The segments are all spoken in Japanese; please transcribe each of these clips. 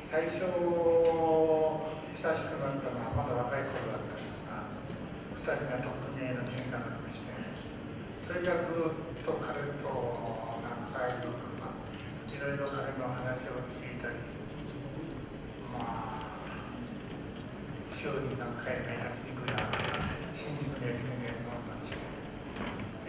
最初親しくなったのはまだ若い頃だったんですが、2人がとっくにの喧嘩なんかして、それからずっと彼と仲良く、いろいろ彼の話を聞いたり、週に何回か焼肉や新宿の焼肉屋に飲んだりして、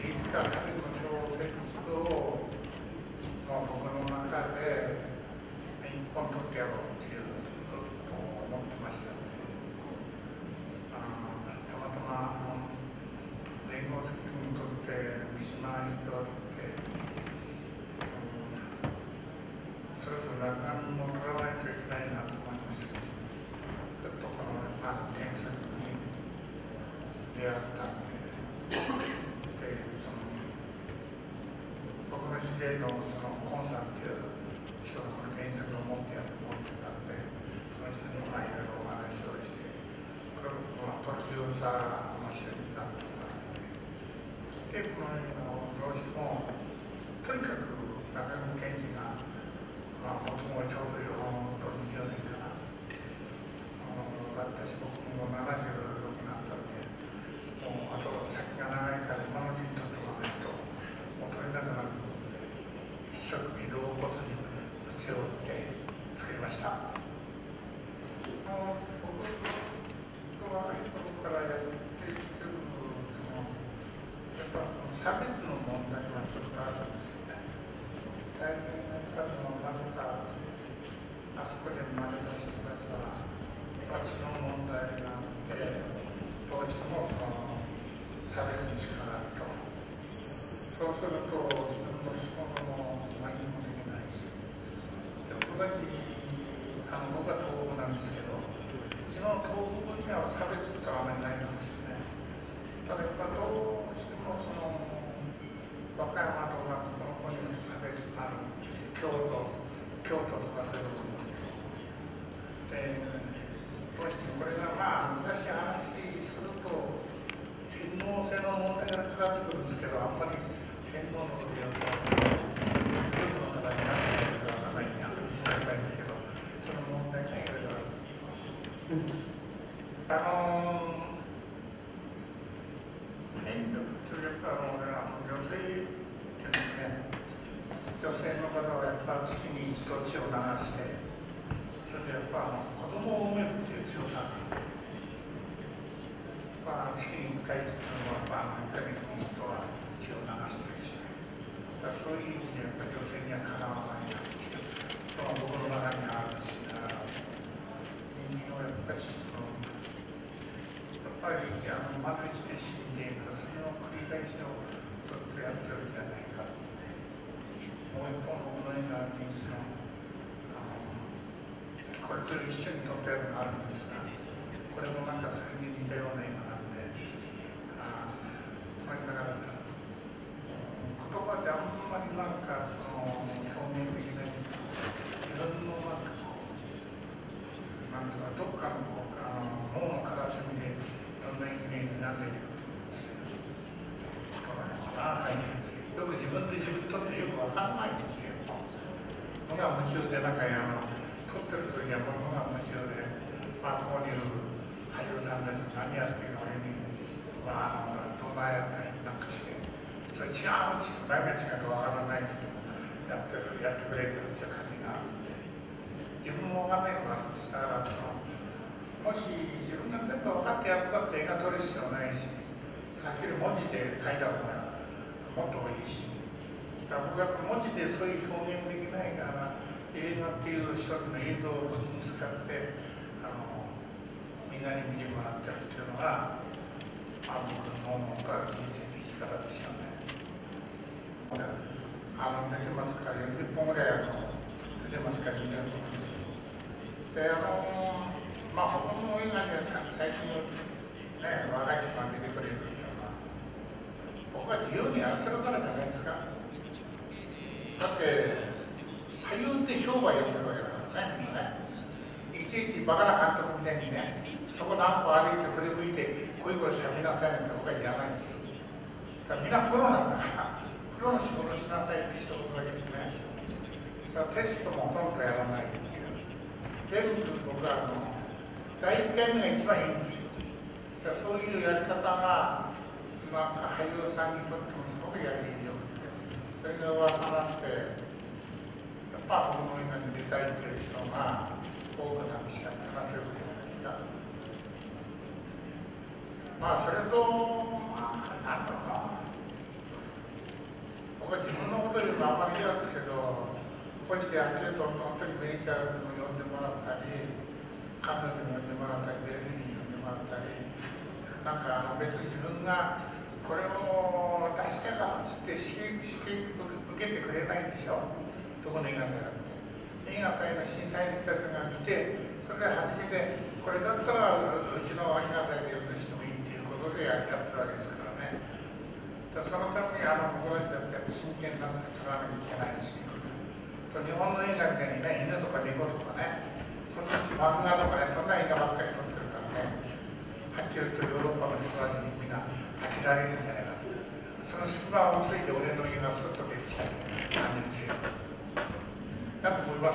いつか彼の小説を、僕の中で一本取ってやろうっていうと思ってましたので、たまたま連合責任を取って三島に加わって、そろそろ落語も取らないといけないなと思いましたけど、ちょっとこの原作に出会ったので、僕の知り合いのコンさんっていう人がこの原作を持ってたので、その人にいろいろお話をして、プロデューサーの人になってもらって、で、このどうしても、とにかく中野賢治が、もつもちょうど20年かな、私、僕も76になったので、もうあと先が長いから今のうちにとっておかないと、もう取れなくなるので、一生懸命老骨に口を打って作りました。僕は若い頃からやってきてるやっぱ差別の問題はちょっとあるんですよね。大変な方のなぜかあそこで生まれた人たちは血の問題があってどうしても差別にしかかると、そうすると自分の仕事も何もできないし、僕は東北なんですけど、うちの東北には差別ってあまりないんですよね。ただやっぱどうしても和歌山とかこの子に差別がある、京都とかそういうところで、どうしてもこれが難しい話すると天皇制の問題がかかってくるんですけど、あんまり天皇のことやると多くの方になっているから長いにあるみたいですけど、その問題がいろいろあると言います。権力というか女性ってですね、女性の方はやっぱ月に一度血を流して、それでやっぱ子供を産めるっていう強さが、月に1回ずつの1ヶ月に一度は血を流してるしね。そういう意味でやっぱり女性にはかなわないなっていう、僕の中にあるし、人間はやっぱりまずして死んでいく、それの繰り返しをずっとやってるんじゃないか。もう一本僕の映画にこれと一緒に撮ったやつがあるんですが、これもなんかそれに似たような映画なんで、それから言葉であんまりなんか表現できないんですけど、自分のなんかどっかの脳の片隅でいろんなイメージが出てくることなのかな。よく自分で自分にとってよくわかんないんですよ。無我夢中で撮ってる時は無我夢中で、こういう俳優さんたち何やってるかに動画やったりなんかして、それ違うって誰が違うかわからないけどやってくれてるっていう感じがあるんで、自分もわかんないのがあるんです。だからもし自分が全部分かってやるかって映画撮る必要ないし、はっきり文字で書いた方がもっといいし、だから僕は文字でそういう表現できないから、映画っていう一つの映像を武器に使ってみんなに見てもらってるっていうのが、僕の人生の生き方ですよね。出てますから40本ぐらい出てますからいいなと思います。で他の映画には最近ね、若い人が出てくれるっていうのは、僕は自由にやらせるからじゃないですか。だって俳優って商売やってるわけだからね、みんなね。いちいちバカな監督みたいにね、そこ何歩歩いて振り向いてこういうことしゃべりなさいなんて僕は言わないんですよ。だからみんなプロなんだから、プロの仕事しなさいって人がいるわけですね。テストもほとんどやらないっていう。 全部僕は第1回目が一番いいんですよ。そういうやり方がなんか俳優さんにとってもすごくやりよくて、それが噂になって、やっぱ僕の映画に出たいという人が多くなってきちゃったなということですが、まあそれと、なんだろうな、僕は自分のこと言うのはあんまり嫌ですけど、こうしてアンケートの本当にメディカルにも呼んでもらったり、カンヌにも呼んでもらったり、ベルリンに呼んでもらったり、なんか別に自分がこれを出してからっつって受けてくれないんでしょ、どこの映画じゃなくて。映画祭の審査員の人たちが来て、それで初めてこれだったらうちの映画祭で映してもいいっていうことでやってるわけですからね。そのために僕らたちは真剣になって撮らなきゃいけないし、日本の映画みたいにね、犬とか猫とかね、そのうち漫画とかね、そんな映画ばっかり撮ってるからね、はっきり言うとヨーロッパの人たちにみんな飽きられるんじゃないかと。その隙間をついて俺の家がスッと出てきた感じですよ。だと思います。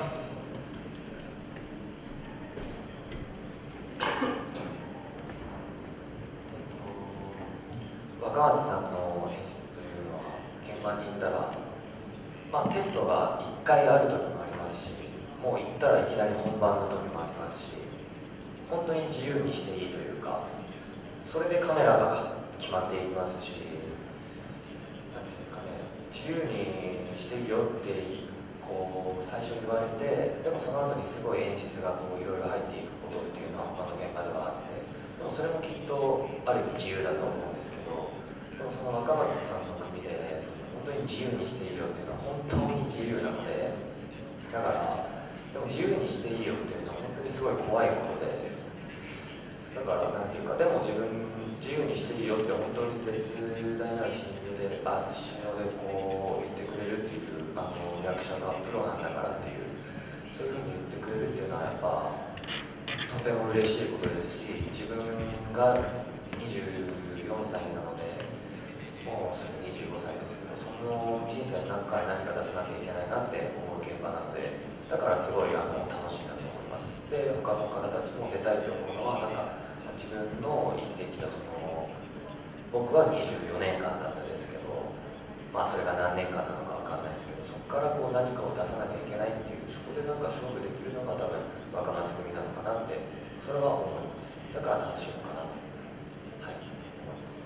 若松さんの演出というのは現場に行ったら、テストが1回ある時もありますし、もう行ったらいきなり本番の時もありますし、本当に自由にしていいというか、それでカメラが決まっていきますし、なんていうんですかね、自由にしていいよって最初言われて、でもその後にすごい演出がいろいろ入っていくことっていうのは他の現場ではあって、でもそれもきっとある意味自由だと思うんですけど、でもその若松さんの組で、本当に自由にしていいよっていうのは本当に自由なので、だからでも自由にしていいよっていうのは本当にすごい怖いことで、だからなんていうか、でも自由にしていいよって本当に絶大なる信用で言ってくれるっていう、役者がプロなんだからっていう、そういうふうに言ってくれるっていうのはやっぱとても嬉しいことですし、自分が24歳なので、もうすぐ25歳ですけど、その人生の中から何か出さなきゃいけないなって思う現場なので、だからすごい楽しいなと思います。で、他の方たちも出たいと思うのは、自分の生きてきた僕は24年間だったですけど、それが何年間なのか分かんないですけど、そこから何かを出さなきゃいけないっていう、そこで勝負できるのが多分若松組なのかなって、それは思います。だから楽しいのかなと、はい、思います。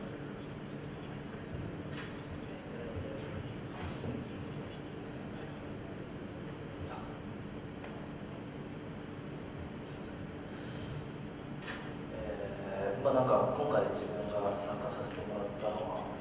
なんか今回自分が参加させてもらったのは、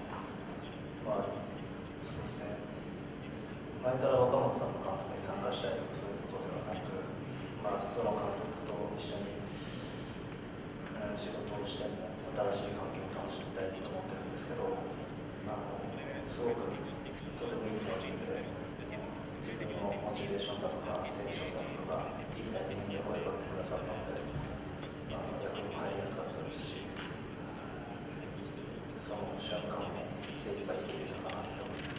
そうですね、前から若松さんの監督に参加したいとかそういうことではなく、どの監督と一緒に、仕事をしても新しい環境を楽しみたいと思ってるんですけど、すごくとてもいいタイミングで自分のモチベーションだとかテンションだとかがいいタイミングで声をかけてくださったので、役にも入りやすかったですし、その瞬間も精一杯生きれたかなと思います。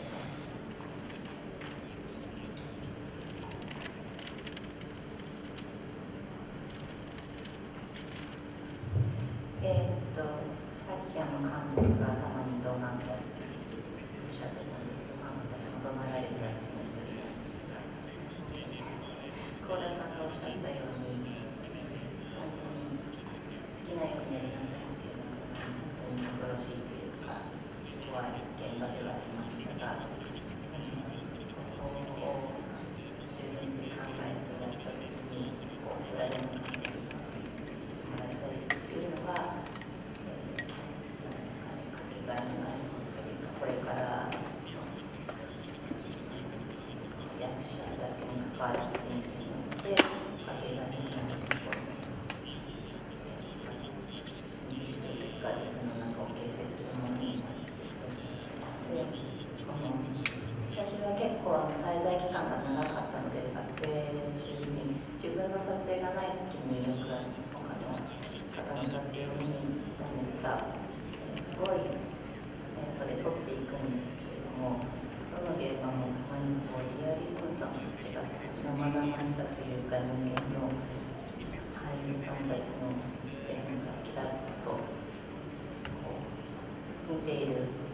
さっき監督がたまに怒鳴ったりおっしゃってたんですけど、私も怒鳴られたりしましたけど、幸田さんがおっしゃったように、本当に好きなようにやりなさいっていうのが本当に恐ろしいというか、怖い現場ではありましたが、そこを自分で考えてやったときに、振られなかったりもらえたりっていうのは、かけがえのないものというか、これから役者だけに関わらず人生においてかけがえのないこと積み木というか、自分の中を形成するものになっていくので、私は結構滞在期間が長かったので、撮影中に自分の撮影がない時によく他の方の撮影を見に行ったんですが、すごいそれ撮っていくんですけれども、 どの現場もたまにこうリアリズムとは違った生々しさというか、人間の俳優さんたちの演がキラッとこう似ている